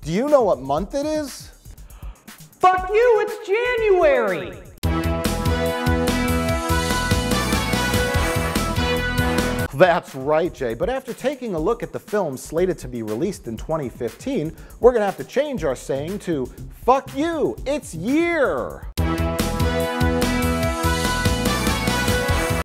Do you know what month it is? Fuck you, it's January! That's right, Jay, but after taking a look at the film slated to be released in 2015, we're gonna have to change our saying to, fuck you, it's year!